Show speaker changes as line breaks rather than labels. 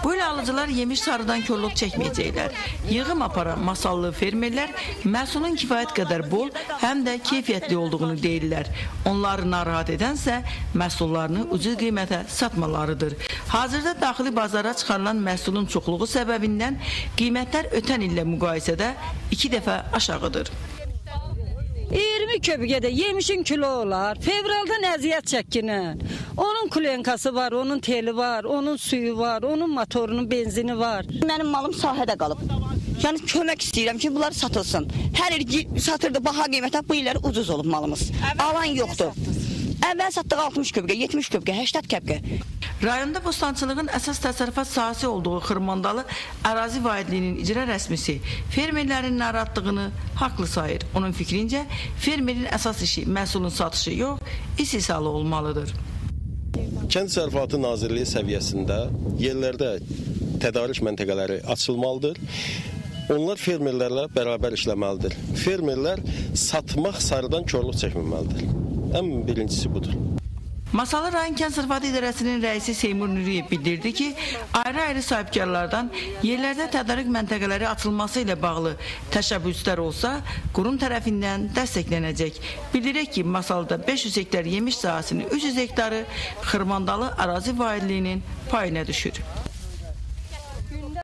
Böyle alıcılar yemiş sarıdan körlük çəkməyəcəklər. Yığım aparan masallı fermerlər məhsulun kifayət qədər bol, həm də keyfiyyətli olduğunu deyirlər. Onları narahat edənsə məhsullarını ucuz qiymətə satmalarıdır. Hazırda daxili bazara çıxarılan məhsulun çoxluğu səbəbindən qiymətlər ötən illə müqayisədə 2 dəfə aşağıdır.
20 köpüğede yemişin kilo olar. Fevraldan əziyyət çəkinin. Onun kulenkası var, onun teli var, onun suyu var, onun motorunun benzini var.
Mənim malım sahədə qalıb. Yəni kömək istəyirəm ki, bunlar satılsın. Hər il satırdı baha qiymətə, bu illər ucuz olub malımız. Alan yoxdur. Əvvəl satdıq 60 köpüğə, 70 köpüğə, 80 köpüğə.
Rayonda bostançılığın əsas təsərrüfat sahəsi olduğu Xırmandalı ərazi vahidliyinin icra rəsmisi fermerlərin narahatlığını haqlı sayır. Onun fikrincə, fermerin əsas işi məhsulun satışı yox, istehsalı olmalıdır.
Kənd Təsərrüfatı Nazirliyi səviyyəsində yerlərdə tədarük məntəqələri açılmalıdır. Onlar fermerlərlə bərabər işləməlidir. Fermerlər satmaq sarıdan körlük çəkməməlidir. Ən birincisi budur.
Masalı rayon Kənd Təsərrüfatı İdarəsinin rəisi Seymur Nuriyev bildirdi ki, ayrı-ayrı sahibkarlardan yerlərdə tədarük məntəqələri açılması ilə bağlı təşəbbüslər olsa, qurum tərəfindən dəstəklənəcək. Bildirək ki, Masalda 500 hektar yemiş sahəsinin 300 hektarı Xırmandalı ərazi vahidliyinin payına düşür.